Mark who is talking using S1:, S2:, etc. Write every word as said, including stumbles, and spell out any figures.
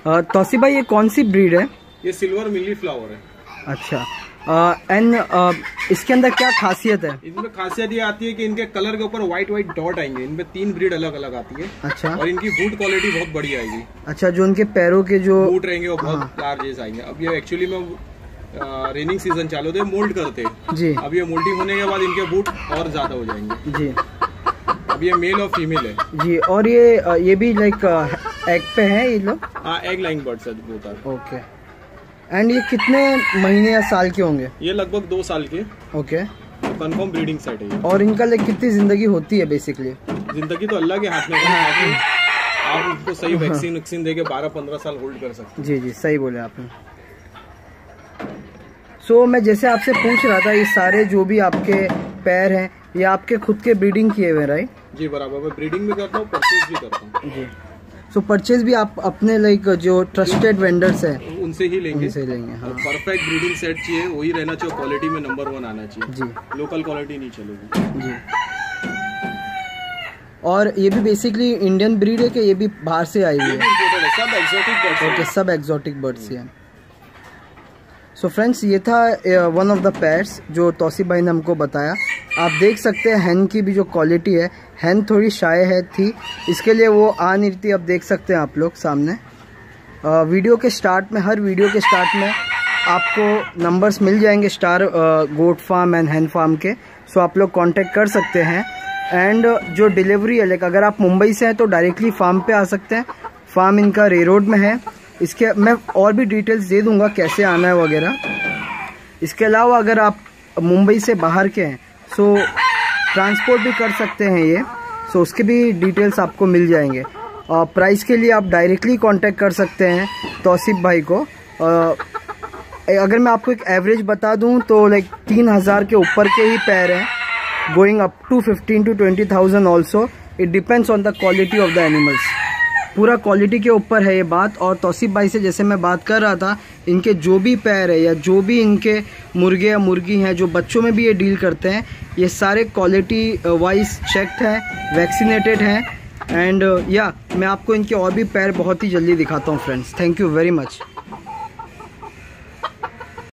S1: तौसीफ भाई ये कौन सी ब्रीड है?
S2: ये सिल्वर मिली फ्लावर है।
S1: अच्छा, एंड uh, uh, इसके अंदर क्या खासियत है?
S2: इनमें खासियत ये आती है कि इनके कलर के ऊपर व्हाइट व्हाइट डॉट आएंगे। इनमें तीन ब्रीड अलग अलग आती है।
S1: अच्छा।
S2: और इनकी बूट क्वालिटी बहुत बढ़िया आएगी।
S1: अच्छा, जो उनके पैरों के जो
S2: बूट रहेंगे वो बहुत लार्ज आएंगे। अब ये एक्चुअली में रेनिंग सीजन चालू होते मोल्ड करते हैं
S1: जी।
S2: अब ये मोल्डिंग होने के बाद इनके बूट और ज्यादा हो जाएंगे
S1: जी।
S2: अब ये मेल और फीमेल है
S1: जी। और ये ये भी लाइक एग पे है ये लोग?
S2: हाँ, एग लाइंग बर्ड्स है बोथ।
S1: ओके। एंड ये कितने महीने या साल के होंगे?
S2: ये लगभग दो साल के।
S1: ओके।
S2: कंफर्म ब्रीडिंग सेट है।
S1: और इनका लाइक कितनी जिंदगी होती है बेसिकली?
S2: जिंदगी तो अल्लाह के हाथ में है। आप उनको सही वैक्सीन वैक्सीन देके बारह पंद्रह साल होल्ड कर सकते हैं।
S1: जी जी, सही बोले आपने। सो so, मैं जैसे आपसे पूछ रहा था, ये सारे जो भी आपके पैर हैं ये आपके खुद के ब्रीडिंग किए हुए, राइट?
S2: जी बराबर, मैं ब्रीडिंग भी करता हूँ, परचेज भी करता हूँ। जी।
S1: सो so, परचेज भी आप अपने लाइक जो ट्रस्टेड वेंडर्स हैं उनसे
S2: ही लेंगे
S1: उनसे लेंगे। हाँ।
S2: परफेक्ट ब्रीडिंग सेट चाहिए, वही रहना चाहिए, क्वालिटी में नंबर वन आना चाहिए।
S1: जी।
S2: लोकल क्वालिटी नहीं चलेगी। जी।
S1: और ये भी बेसिकली इंडियन ब्रीड है कि ये भी बाहर से आई हुई है?
S2: सब एक्सोटिक बर्ड्स।
S1: ओके, सब एक्सोटिक बर्ड्स हैं। सो फ्रेंड्स, ये था वन ऑफ द पेयर्स जो तौसीफ भाई ने हमको बताया। आप देख सकते हैं हैन की भी जो क्वालिटी है, हैन थोड़ी शाय है थी, इसके लिए वो आ नहीं रही। अब देख सकते हैं आप लोग सामने आ, वीडियो के स्टार्ट में, हर वीडियो के स्टार्ट में आपको नंबर्स मिल जाएंगे star goat farm and hen farm के। सो आप लोग कांटेक्ट कर सकते हैं। एंड जो डिलीवरी है, लाइक अगर आप मुंबई से हैं तो डायरेक्टली फार्म पे आ सकते हैं। फार्म इनका रे रोड में है। इसके मैं और भी डिटेल्स दे दूंगा कैसे आना है वगैरह। इसके अलावा अगर आप मुंबई से बाहर के हैं सो ट्रांसपोर्ट भी कर सकते हैं ये। सो उसके भी डिटेल्स आपको मिल जाएंगे। और प्राइस के लिए आप डायरेक्टली कांटेक्ट कर सकते हैं तौसीफ भाई को। अगर मैं आपको एक एवरेज बता दूं तो लाइक तीन हज़ार के ऊपर के ही पैर हैं, going up to fifteen to twenty thousand also. It depends on the quality of the animals. पूरा क्वालिटी के ऊपर है ये बात। और तौसीफ भाई से जैसे मैं बात कर रहा था, इनके जो भी पैर है या जो भी इनके मुर्गे या मुर्गी हैं जो बच्चों में भी ये डील करते हैं, ये सारे क्वालिटी वाइज चेक्ड हैं, वैक्सीनेटेड हैं। एंड या मैं आपको इनके और भी पैर बहुत ही जल्दी दिखाता हूँ friends. Thank you very much.